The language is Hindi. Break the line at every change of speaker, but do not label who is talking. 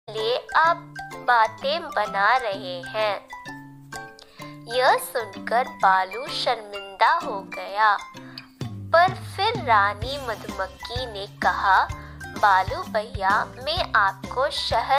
लिए आप बातें बना रहे हैं। यह सुनकर बालू शर्मिंदा हो गया, पर फिर रानी मधुमक्खी ने कहा, बालू भैया, मैं आपको शहद